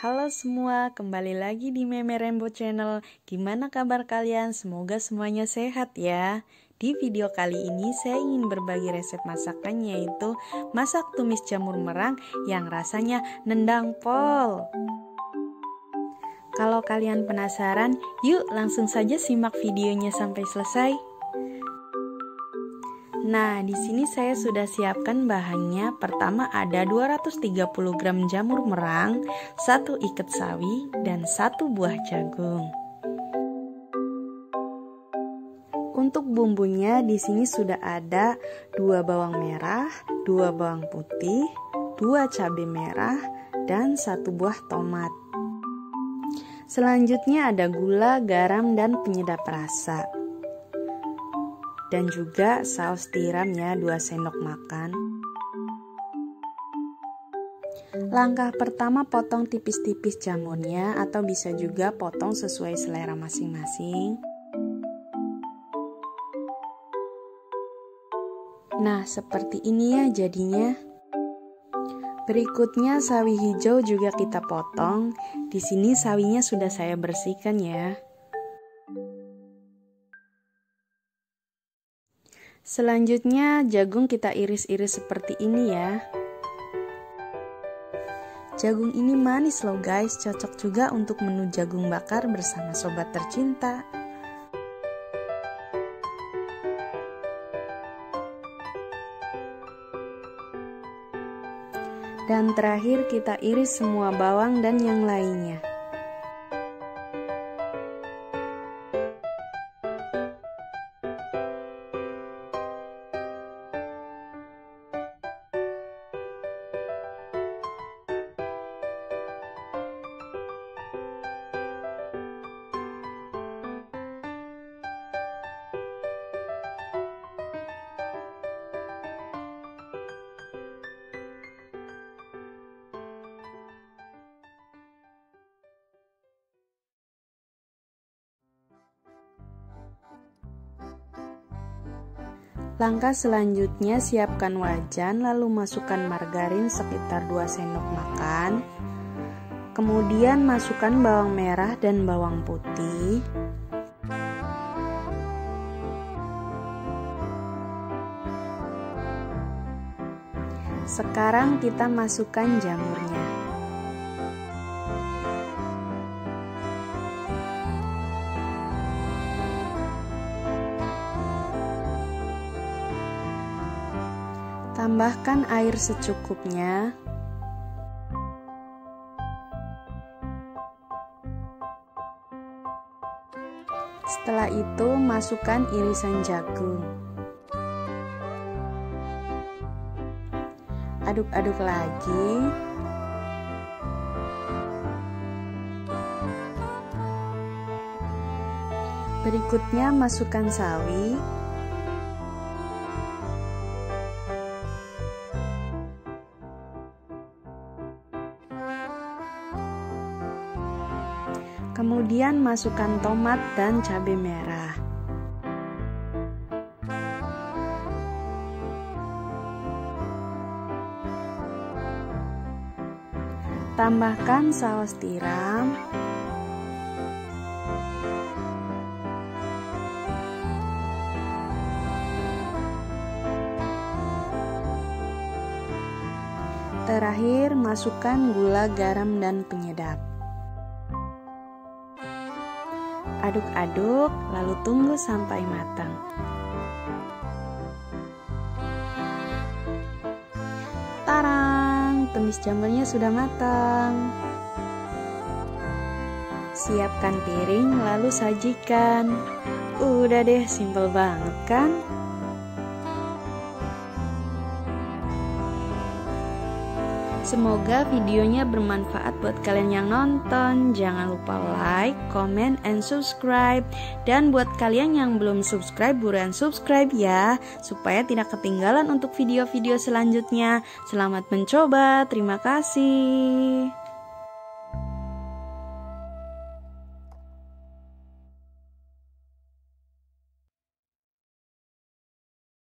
Halo semua, kembali lagi di Meme Rainbow Channel. Gimana kabar kalian? Semoga semuanya sehat ya. Di video kali ini saya ingin berbagi resep masakan, yaitu masak tumis jamur merang yang rasanya nendang pol. Kalau kalian penasaran, yuk langsung saja simak videonya sampai selesai. Nah, di sini saya sudah siapkan bahannya. Pertama ada 230 gram jamur merang, 1 ikat sawi, dan 1 buah jagung. Untuk bumbunya di sini sudah ada 2 bawang merah, 2 bawang putih, 2 cabai merah, dan 1 buah tomat. Selanjutnya ada gula, garam, dan penyedap rasa. Dan juga saus tiramnya 2 sendok makan. Langkah pertama, potong tipis-tipis jamurnya, atau bisa juga potong sesuai selera masing-masing. Nah, seperti ini ya jadinya. Berikutnya sawi hijau juga kita potong. Di sini sawinya sudah saya bersihkan ya. Selanjutnya jagung kita iris-iris seperti ini ya. Jagung ini manis loh guys, cocok juga untuk menu jagung bakar bersama sobat tercinta. Dan terakhir kita iris semua bawang dan yang lainnya. Langkah selanjutnya, siapkan wajan, lalu masukkan margarin sekitar 2 sendok makan. Kemudian masukkan bawang merah dan bawang putih. Sekarang kita masukkan jamurnya. Tambahkan air secukupnya. Setelah itu masukkan irisan jagung. Aduk-aduk lagi. Berikutnya masukkan sawi. Kemudian masukkan tomat dan cabai merah. Tambahkan saus tiram. Terakhir masukkan gula, garam, dan penyedap. Aduk-aduk, lalu tunggu sampai matang. Tarang, tumis jamurnya sudah matang. Siapkan piring, lalu sajikan. Udah deh, simple banget kan? Semoga videonya bermanfaat buat kalian yang nonton. Jangan lupa like, comment, and subscribe. Dan buat kalian yang belum subscribe, buruan subscribe ya, supaya tidak ketinggalan untuk video-video selanjutnya. Selamat mencoba, terima kasih.